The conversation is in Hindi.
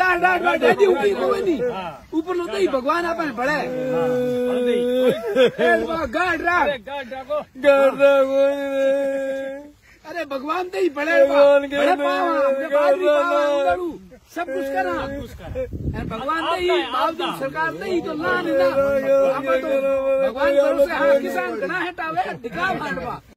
ऊपर लो ही भगवान अपन बड़े गाड़ अरे भगवान तो ही बड़े सब कुछ करा भगवान तो ही बावजूद सरकार नहीं तो ना भगवान भरोसे हाँ किसान गना हटावे दिखा